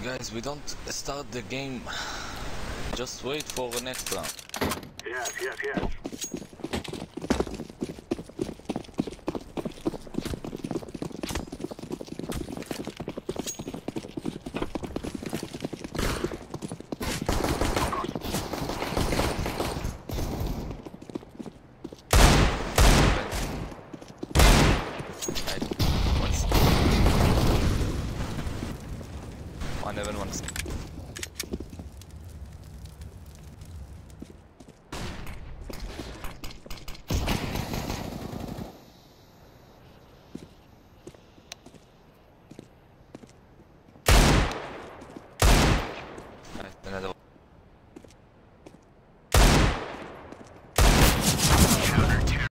Guys, we don't start the game. Just wait for the next round. Yes, yes, yes. One heaven, one.